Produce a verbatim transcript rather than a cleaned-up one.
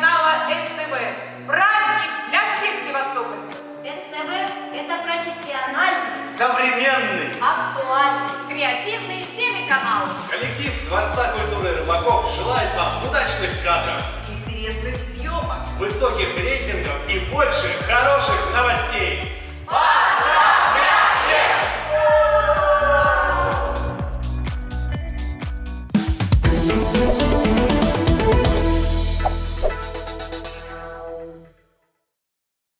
канала СТВ. Праздник для всех севастопольцев. СТВ – это профессиональный, современный, актуальный, креативный телеканал. Коллектив Дворца культуры Рыбаков желает вам удачных кадров, Интересных съемок, высоких рейтингов и больше хороших новостей.